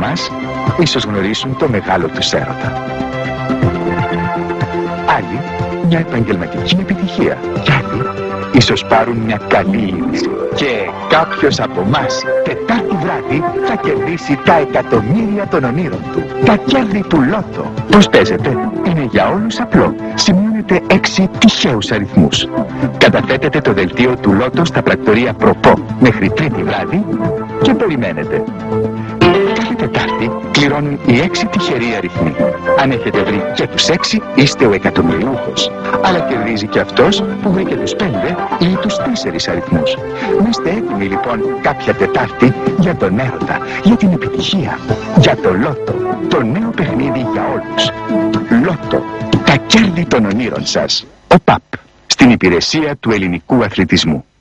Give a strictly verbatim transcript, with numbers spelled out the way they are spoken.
εμάς ίσως γνωρίσουν το μεγάλο τους έρωτα. Άλλοι μια επαγγελματική επιτυχία κι άλλοι ίσως πάρουν μια καλή είδηση. Και κάποιος από εμάς Τετάρτη βράδυ θα κερδίσει τα εκατομμύρια των ονείρων του. Τα κέρδη του Λότο. Πώς παίζετε? Είναι για όλους απλό. Σημειώνετε έξι τυχαίους αριθμούς. Καταθέτετε το δελτίο του Λότο στα πρακτορία Προπό μέχρι Τρίτη βράδυ και περιμένετε. Κάθε Τετάρτη κληρώνουν οι έξι τυχεροί αριθμοί. Αν έχετε βρει και τους έξι, είστε ο εκατομμυριούχος. Αλλά κερδίζει και αυτός που βρήκε τους πέντε ή τους τέσσερις αριθμούς. Να είστε έτοιμοι λοιπόν κάποια Τετάρτη για τον έρωτα, για την επιτυχία, για το Λότο, το νέο παιχνίδι για όλους. Λότο, τα κέρδη των ονείρων σας. Ο ΠΑΠ, στην υπηρεσία του ελληνικού αθλητισμού.